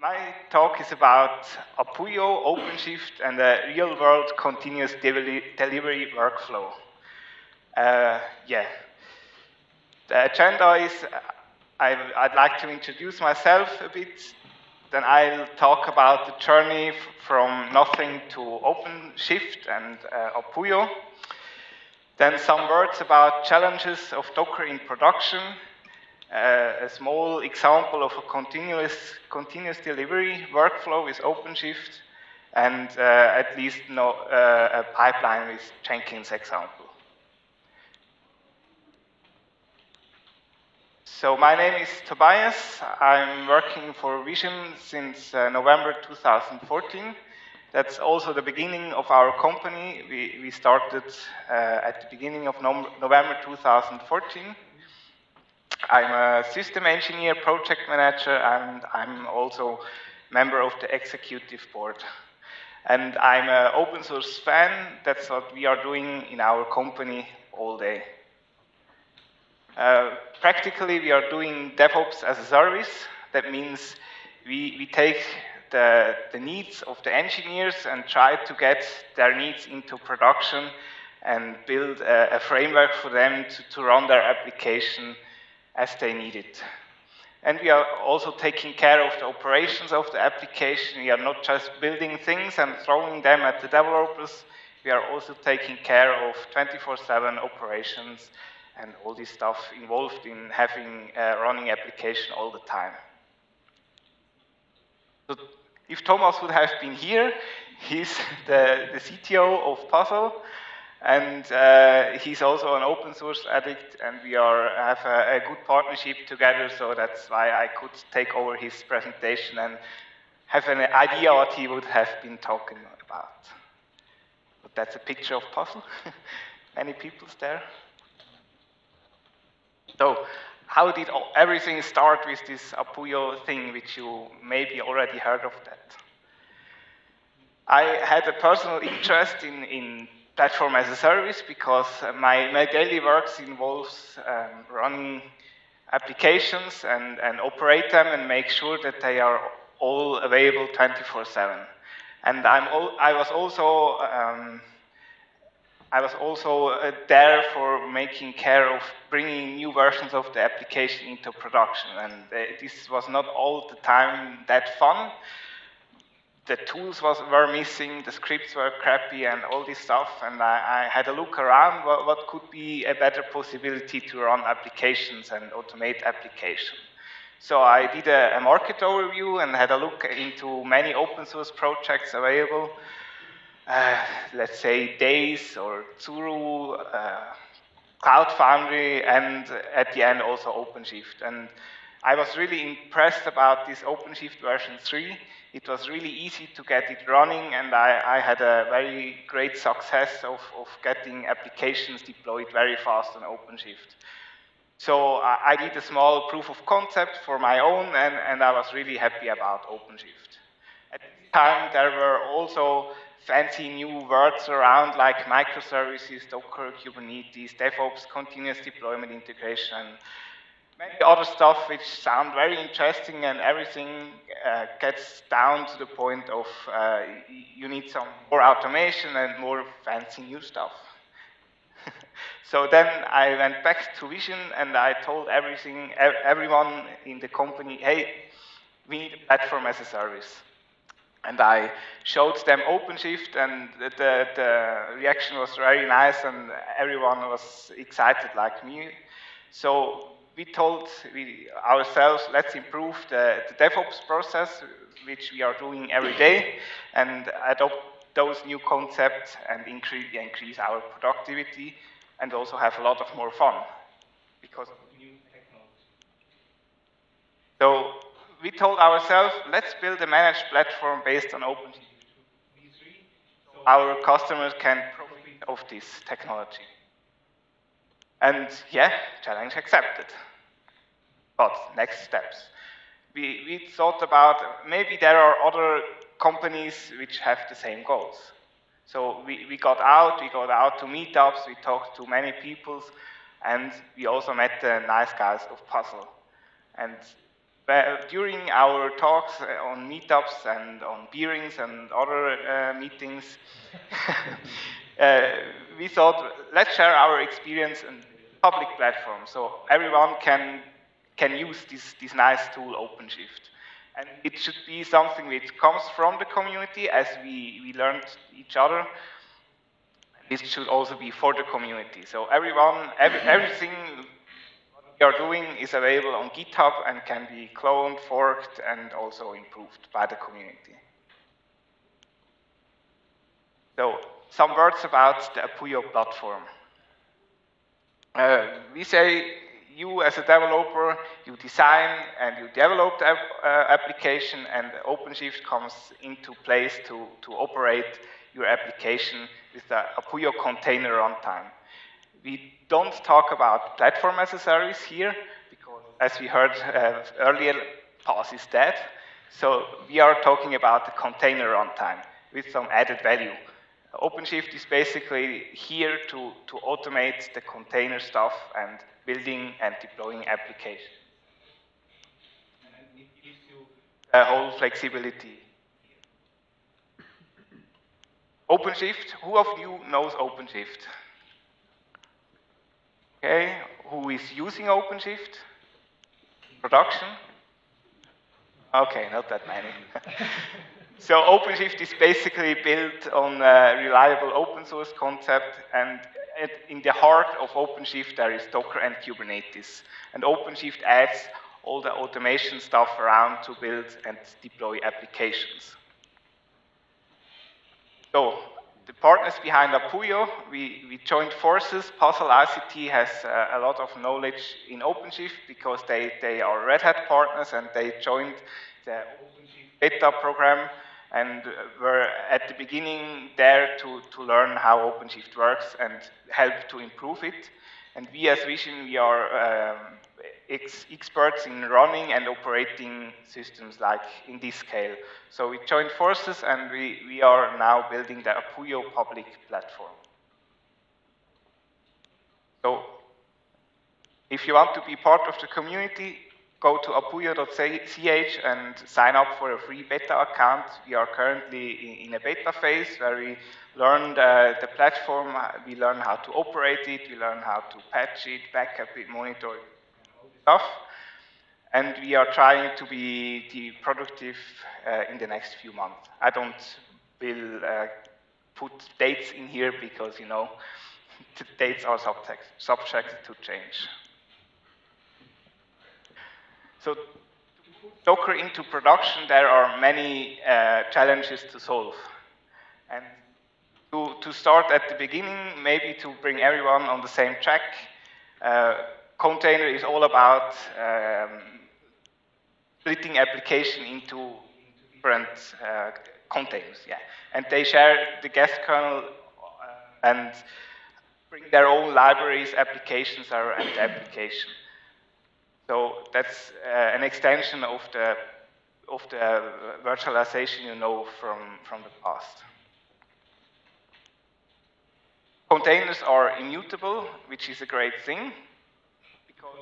My talk is about Apuyo, OpenShift, and a real-world continuous delivery workflow. Yeah. The agenda is I'd like to introduce myself a bit. Then I'll talk about the journey from nothing to OpenShift and Apuyo. Then some words about challenges of Docker in production. A small example of a continuous delivery workflow with OpenShift, and at least a pipeline with Jenkins example. So my name is Tobias. I'm working for Vision since November 2014. That's also the beginning of our company. We started at the beginning of November 2014. I'm a system engineer, project manager, and I'm also member of the executive board. And I'm an open source fan. That's what we are doing in our company all day. Practically, we are doing DevOps as a service. That means we take the needs of the engineers and try to get their needs into production and build a framework for them to run their application as they need it. And we are also taking care of the operations of the application. We are not just building things and throwing them at the developers. We are also taking care of 24/7 operations and all this stuff involved in having a running application all the time. So if Thomas would have been here, he's the CTO of Puzzle. And he's also an open source addict, and we have a good partnership together, so that's why I could take over his presentation and have an idea what he would have been talking about. But that's a picture of Puzzle. Many people there. So, how did everything start with this Apuyo thing, which you maybe already heard of that? I had a personal interest in platform as a service because my daily work involves running applications and operate them and make sure that they are all available 24/7. And I was also there for making care of bringing new versions of the application into production. And this was not all the time that fun. The tools were missing, the scripts were crappy, and all this stuff, and I had a look around what could be a better possibility to run applications and automate applications. So I did a market overview and had a look into many open source projects available, let's say Days or Tsuru, Cloud Foundry, and at the end also OpenShift. And I was really impressed about this OpenShift version 3. It was really easy to get it running, and I had a very great success of getting applications deployed very fast on OpenShift. So I did a small proof of concept for my own, and I was really happy about OpenShift. At the time, there were also fancy new words around like microservices, Docker, Kubernetes, DevOps, continuous deployment integration, many other stuff which sound very interesting, and everything gets down to the point of you need some more automation and more fancy new stuff. So then I went back to Vision and I told everyone in the company, hey, we need a platform as a service. And I showed them OpenShift, and the reaction was very nice, and everyone was excited like me. So we told ourselves, let's improve the DevOps process, which we are doing every day, and adopt those new concepts and increase our productivity, and also have a lot of more fun because of new technology. So we told ourselves, let's build a managed platform based on OpenShift v3, so our customers can profit of this technology. And yeah, challenge accepted. But next steps. We thought about maybe there are other companies which have the same goals. So we got out to meetups, we talked to many people, and we also met the nice guys of Puzzle. And During our talks on meetups and on beerings and other meetings, we thought, let's share our experience in public platform, so everyone can use this nice tool, OpenShift. And it should be something which comes from the community, as we learned each other. This should also be for the community. So everything we are doing is available on GitHub and can be cloned, forked, and also improved by the community. So, some words about the Apuyo platform. We say, you as a developer, you design and you develop the application, and OpenShift comes into place to operate your application with the Apuyo container runtime. We don't talk about platform as a service here, because as we heard earlier, PaaS is dead. So we are talking about the container runtime with some added value. OpenShift is basically here to automate the container stuff and building and deploying applications. And it gives you a whole flexibility. OpenShift, who of you knows OpenShift? Okay, who is using OpenShift? Production? Okay, not that many. So OpenShift is basically built on a reliable open source concept, and in the heart of OpenShift there is Docker and Kubernetes. And OpenShift adds all the automation stuff around to build and deploy applications. So, the partners behind Apuyo, we joined forces. Puzzle ICT has a lot of knowledge in OpenShift because they are Red Hat partners, and they joined the OpenShift beta program and were at the beginning there to learn how OpenShift works and help to improve it. And we as Vision, we are experts in running and operating systems like in this scale. So we joined forces, and we are now building the Apuyo public platform. So if you want to be part of the community, go to apuyo.ch and sign up for a free beta account. We are currently in a beta phase where we learn the platform, we learn how to operate it, we learn how to patch it, backup it, monitor it, stuff. And we are trying to be productive in the next few months. I will put dates in here because, you know, the dates are subject to change. So, to put Docker into production, there are many challenges to solve. And to start at the beginning, maybe to bring everyone on the same track, container is all about splitting application into different containers, yeah. And they share the guest kernel and bring their own libraries, applications, and the application. So that's an extension of the virtualization you know from the past. Containers are immutable, which is a great thing, because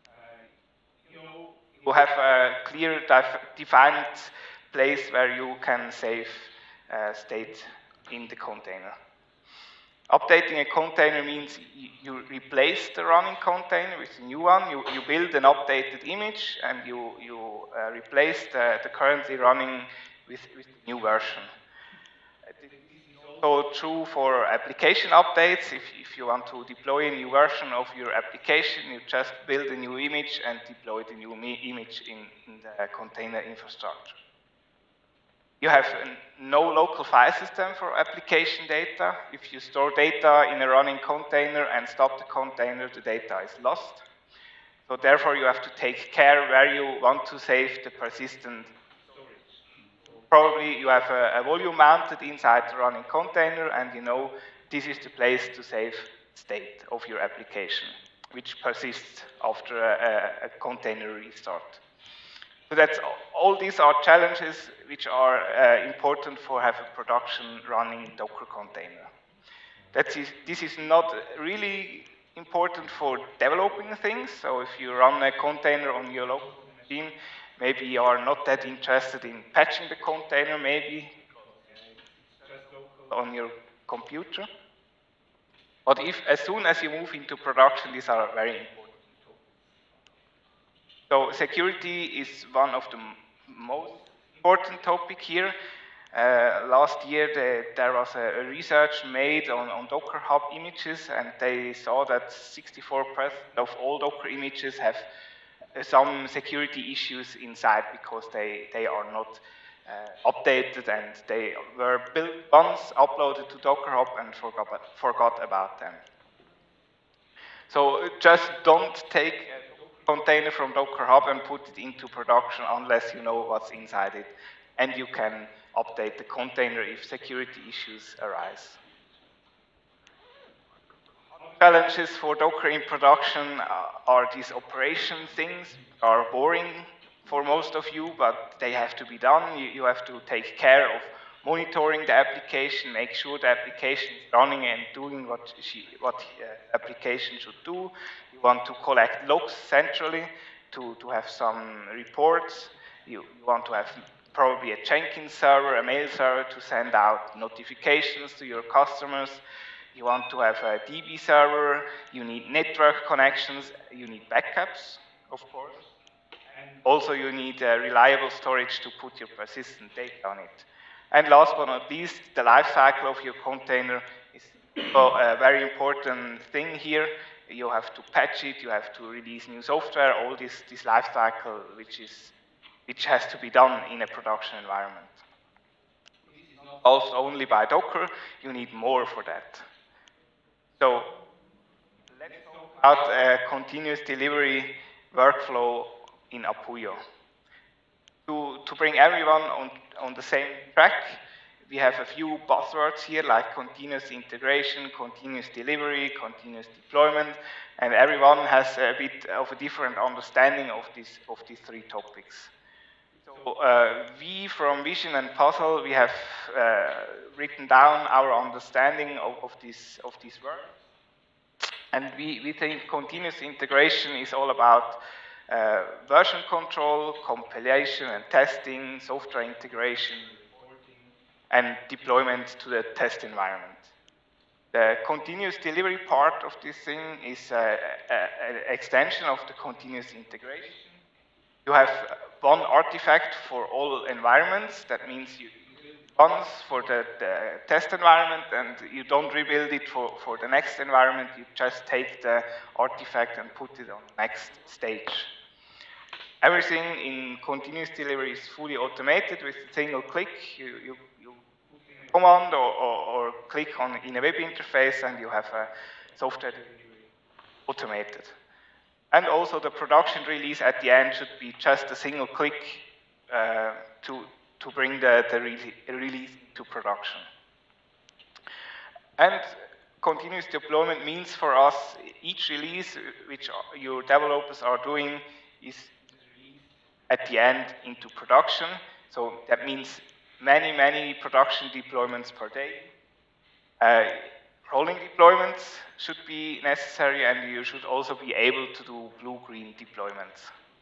you have a clear defined place where you can save state in the container. Updating a container means you replace the running container with a new one. You build an updated image, and you replace the currently running with a new version. This is also true for application updates. If you want to deploy a new version of your application, you just build a new image and deploy the new image in the container infrastructure. You have no local file system for application data. If you store data in a running container and stop the container, the data is lost. So therefore, you have to take care where you want to save the persistent storage. Probably you have a volume mounted inside the running container, and you know this is the place to save state of your application, which persists after a container restart. So that's all. These are challenges which are important for have a production running Docker container. This is not really important for developing things. So if you run a container on your local machine, Maybe you are not that interested in patching the container, maybe on your computer. But if, as soon as you move into production, these are very important. So security is one of the most important topic here. Last year, there was a research made on Docker Hub images, and they saw that 64% of all Docker images have some security issues inside because they are not updated, and they were built once, uploaded to Docker Hub, and forgot about them. So just don't take a container from Docker Hub and put it into production unless you know what's inside it, and you can update the container if security issues arise. Challenges for Docker in production are these operation things, are boring for most of you, but they have to be done. You have to take care of monitoring the application, make sure the application is running and doing what application should do. You want to collect logs centrally to have some reports. You want to have probably a Jenkins server, a mail server to send out notifications to your customers. You want to have a DB server, you need network connections, you need backups, of course. And also you need reliable storage to put your persistent data on it. And last but not least, the life cycle of your container is a very important thing here. You have to patch it, you have to release new software, all this life cycle which has to be done in a production environment. This is not solved only by Docker, you need more for that. So let's talk about a continuous delivery workflow in Apuyo. To bring everyone on the same track, we have a few buzzwords here like continuous integration, continuous delivery, continuous deployment, and everyone has a bit of a different understanding of these three topics. So we from Vision and Puzzle, we have written down our understanding of this work. And we think continuous integration is all about version control, compilation and testing, software integration, and deployment to the test environment. The continuous delivery part of this thing is an extension of the continuous integration. You have one artifact for all environments. That means you build once for the test environment, and you don't rebuild it for the next environment. You just take the artifact and put it on the next stage. Everything in continuous delivery is fully automated with a single click. You put in a command or click in a web interface, and you have a software delivery automated. And also the production release at the end should be just a single click to bring the release to production. And continuous deployment means for us each release which your developers are doing is released at the end into production. So that means many production deployments per day. Rolling deployments should be necessary, and you should also be able to do blue-green deployments.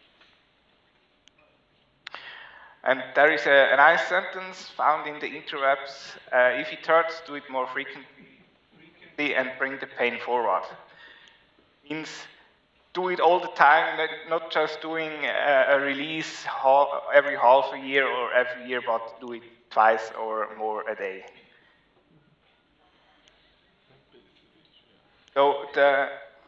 And there is a nice sentence found in the interwebs, if it hurts, do it more frequently and bring the pain forward. Means do it all the time, not just doing a release every half a year or every year, but do it twice or more a day. So the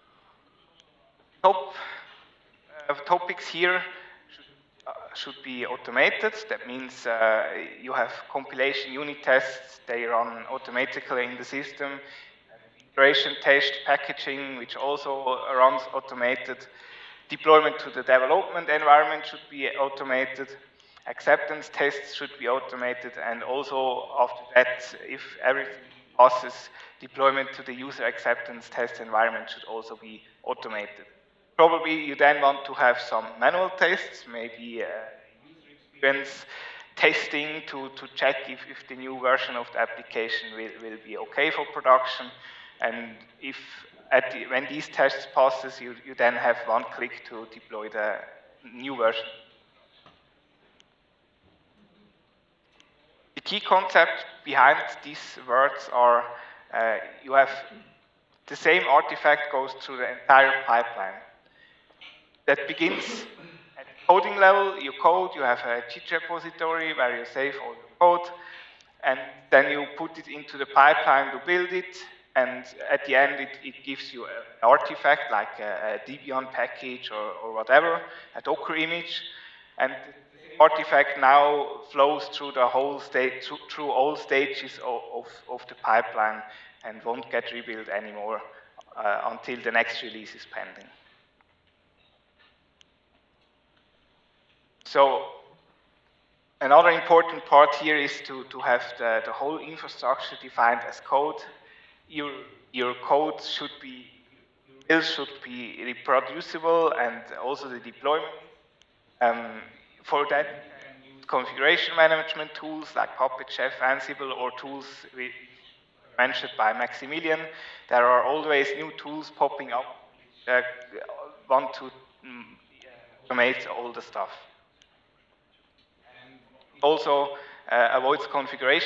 top topics here should be automated. That means you have compilation unit tests, they run automatically in the system. Integration test packaging, which also runs automated. Deployment to the development environment should be automated. Acceptance tests should be automated, and also after that, if everything passes, deployment to the user acceptance test environment should also be automated. Probably you then want to have some manual tests, maybe user experience testing to check if the new version of the application will be okay for production. And if when these tests passes, you then have one click to deploy the new version. key concept behind these words are you have the same artifact goes through the entire pipeline. That begins at coding level, you code, you have a Git repository where you save all your code, and then you put it into the pipeline to build it, and at the end it gives you an artifact like a Debian package or whatever, a Docker image, and the artifact now flows through the whole state, through all stages of the pipeline and won't get rebuilt anymore until the next release is pending. So another important part here is to have the whole infrastructure defined as code. Your code should be, reproducible, and also the deployment. For that, you can use configuration management tools like Puppet, Chef, Ansible, or tools mentioned by Maximilian. There are always new tools popping up that want to automate all the stuff. Also avoids configuration.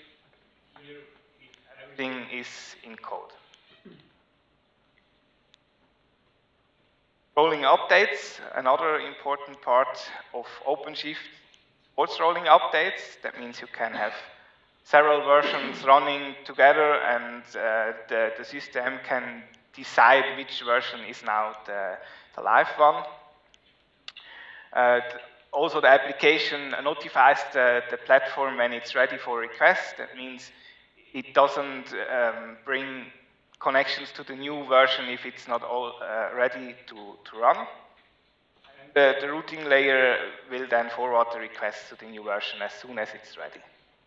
Everything is in code. Rolling updates, another important part of OpenShift, supports rolling updates. That means you can have several versions running together, and the system can decide which version is now the live one. Also, the application notifies the platform when it's ready for request. That means it doesn't bring connections to the new version if it's not all ready to run. The routing layer will then forward the request to the new version as soon as it's ready.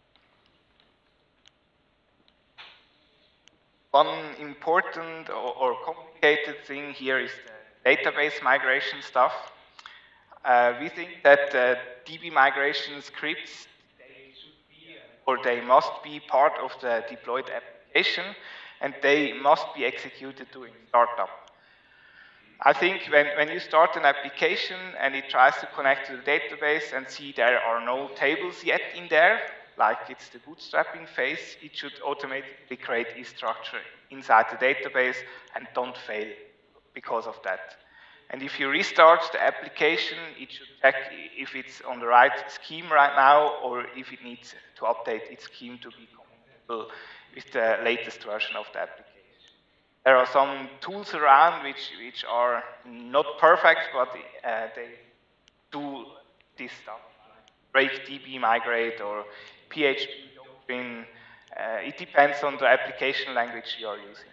One important or complicated thing here is the database migration stuff. We think that DB migration scripts, they must be part of the deployed application, and they must be executed during startup. I think when you start an application and it tries to connect to the database and see there are no tables yet in there, like it's the bootstrapping phase, it should automatically create a structure inside the database and don't fail because of that. And if you restart the application, it should check if it's on the right scheme right now, or if it needs to update its scheme to be compatible with the latest version of the application. There are some tools around which are not perfect, but they do this stuff, like BreakDB migrate or PHP doctrine. It depends on the application language you are using.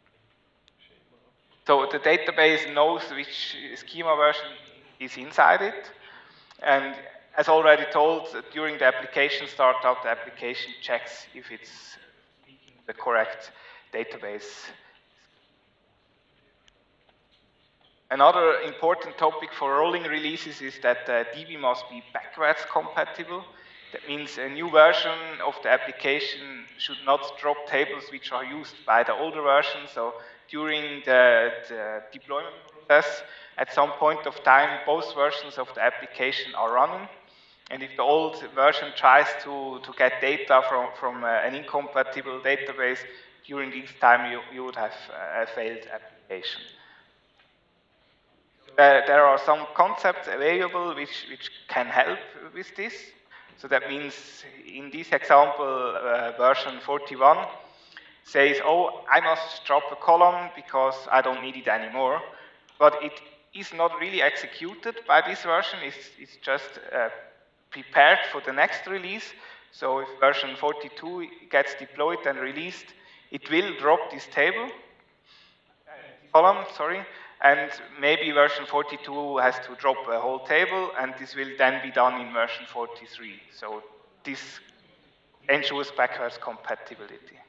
So the database knows which schema version is inside it, and as already told, during the application startup, the application checks if it's the correct database. Another important topic for rolling releases is that DB must be backwards compatible. That means a new version of the application should not drop tables which are used by the older version. So during the deployment process, at some point of time, both versions of the application are running. And if the old version tries to get data from an incompatible database, during this time you would have a failed application. There are some concepts available which can help with this. So that means in this example, version 41 says, oh, I must drop a column because I don't need it anymore. But it is not really executed by this version. It's just prepared for the next release. So if version 42 gets deployed and released, it will drop this column, and maybe version 42 has to drop a whole table, and this will then be done in version 43. So this ensures backwards compatibility.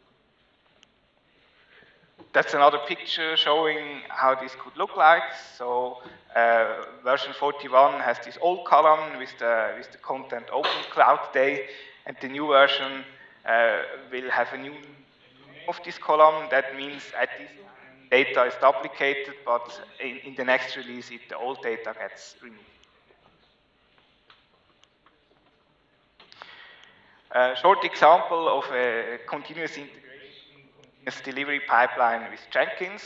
That's another picture showing how this could look like. So version 41 has this old column with the content Open Cloud Day, and the new version will have a new name of this column. That means at this data is duplicated, but in the next release, the old data gets removed. A short example of a continuous integration, continuous delivery pipeline with Jenkins.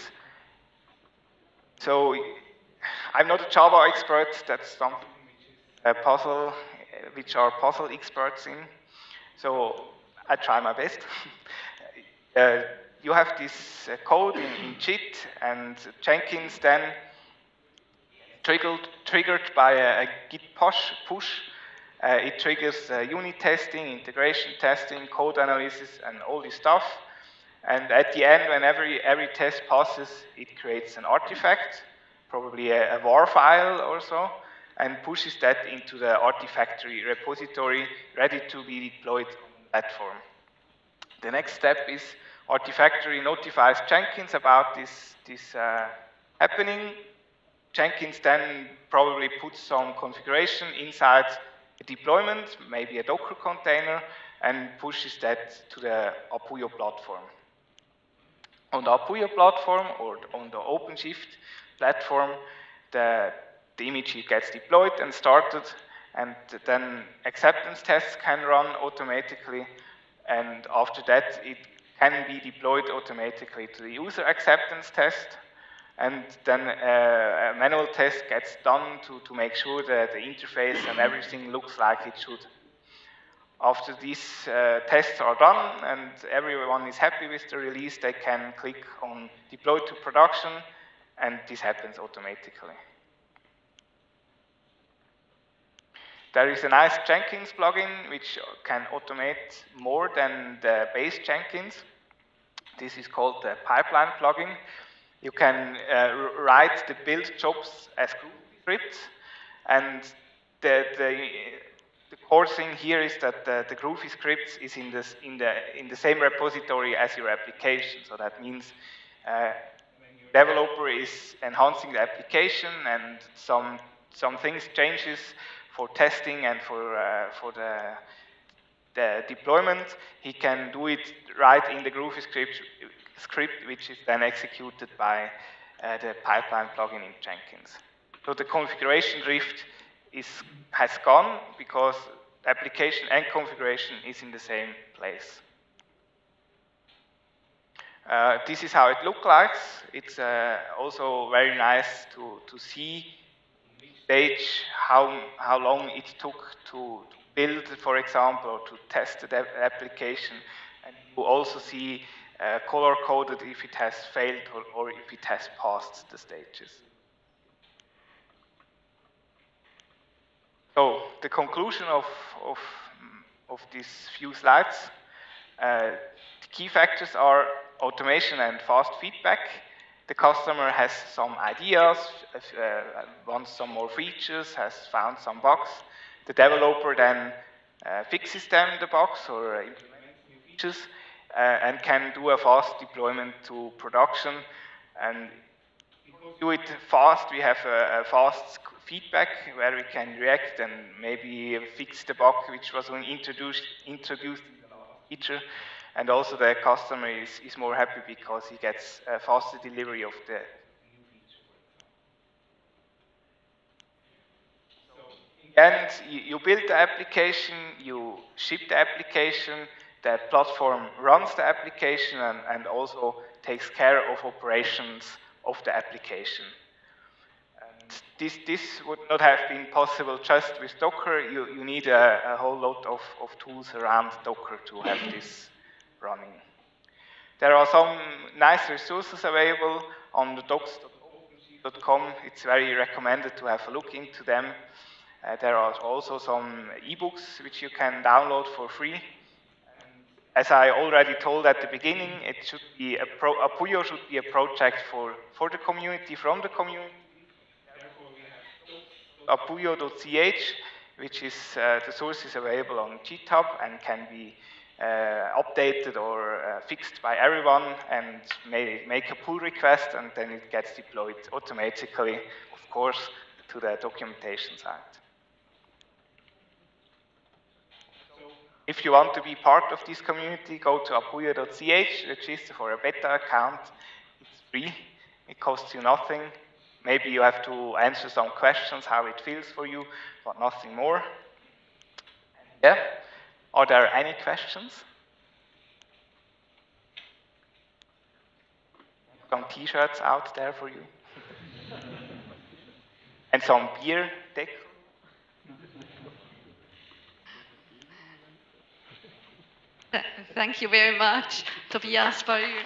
So I'm not a Java expert, that's something a puzzle, which are puzzle experts in. So I try my best. You have this code in JIT, and Jenkins then triggered by a git push. It triggers unit testing, integration testing, code analysis, and all this stuff. And at the end, when every test passes, it creates an artifact, probably a WAR file or so, and pushes that into the Artifactory repository, ready to be deployed on the platform. The next step is Artifactory notifies Jenkins about this happening. Jenkins then probably puts some configuration inside a deployment, maybe a Docker container, and pushes that to the Apuyo platform. On the Apuyo platform or on the OpenShift platform, the image gets deployed and started, and then acceptance tests can run automatically, and after that it can be deployed automatically to the user acceptance test, and then a manual test gets done to make sure that the interface and everything looks like it should. After these tests are done and everyone is happy with the release, they can click on deploy to production, and this happens automatically. There is a nice Jenkins plugin which can automate more than the base Jenkins. This is called the pipeline plugin. You can write the build jobs as scripts, and the core thing here is that the Groovy scripts is in the same repository as your application. So that means when your developer is enhancing the application and some things changes for testing and for the deployment, he can do it right in the Groovy script, which is then executed by the pipeline plugin in Jenkins. So the configuration drift has gone because application and configuration is in the same place. This is how it looks like. It's also very nice to see which stage how long it took to build, for example, or to test the application, and you also see color-coded if it has failed or if it has passed the stages. So the conclusion of these few slides, the key factors are automation and fast feedback. The customer has some ideas, wants some more features, has found some bugs. The developer then fixes them, the bugs, or implements new features, and can do a fast deployment to production. And do it fast, we have a fast feedback where we can react and maybe fix the bug which was introduced in the last feature. And also the customer is more happy because he gets a faster delivery of the new feature. So in the end, you build the application, you ship the application, the platform runs the application and also takes care of operations of the application. And this would not have been possible just with Docker. You need a whole lot of tools around Docker to have this running. There are some nice resources available on the docs.openshift.com. It's very recommended to have a look into them. There are also some ebooks which you can download for free. As I already told at the beginning, it should be Apuyo should be a project for the community, from the community. Therefore, we have apuyo.ch, which is the source is available on GitHub and can be updated or fixed by everyone, and make a pull request, and then it gets deployed automatically, of course, to the documentation site. If you want to be part of this community, go to apuyo.ch, register for a beta account. It's free, it costs you nothing. Maybe you have to answer some questions, how it feels for you, but nothing more. Yeah. Are there any questions? Some T-shirts out there for you. And some beer deck. Thank you very much, Tobias, for your